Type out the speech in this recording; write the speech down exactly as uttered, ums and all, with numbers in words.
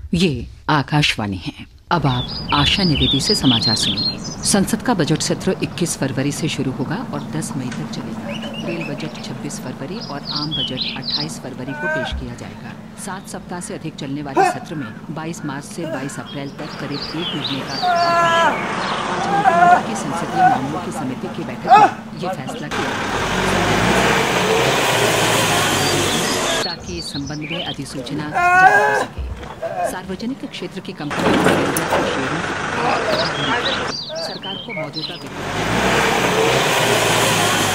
ये आकाशवाणी है। अब आप आशा निवेदी से समाचार सुनिए। संसद का बजट सत्र इक्कीस फरवरी से शुरू होगा और दस मई तक चलेगा। रेल बजट छब्बीस फरवरी और आम बजट अट्ठाईस फरवरी को पेश किया जाएगा। सात सप्ताह से अधिक चलने वाले सत्र में बाईस मार्च से बाईस अप्रैल तक करीब एक महीने का आज मंत्रिमंडल की संसदीय मामलों की समिति की बैठक में ये फैसला किया ताकि इस संबंध में अधिसूचना जारी हो सके। सार्वजनिक क्षेत्र की कंपनियों सरकार को मौजूदा